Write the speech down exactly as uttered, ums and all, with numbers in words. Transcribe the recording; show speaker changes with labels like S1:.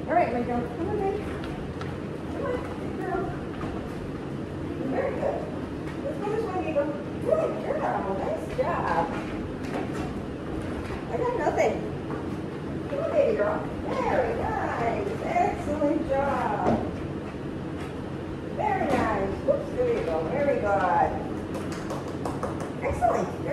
S1: All right, my girl. Come on, baby. Come on, good girl. Very good. Let's go this way, Eagle. Good girl. Nice job. I got nothing. Come on, baby girl. Very nice. Excellent job. Very nice. Whoops, there you go. Very good. Excellent.